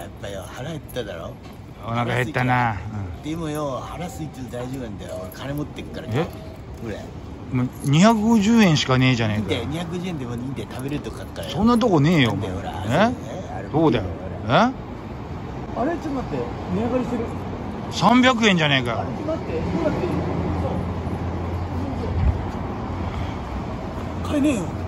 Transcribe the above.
やっぱよ、腹減っただろ。 お腹減ったな。 でもよ、腹空いてる大丈夫なんだよ。金持ってっから。 え、 ほらもう250円しかねえじゃねえかよ。 250円でもいいんで食べれるとこ買ったらよ。 そんなとこねえよお前。 ほらえ、どうだよ。え、 あれちょっと待って、値上がりしてる。 300円じゃねえかよ。 待って、どうやって、そう。買えねえよ。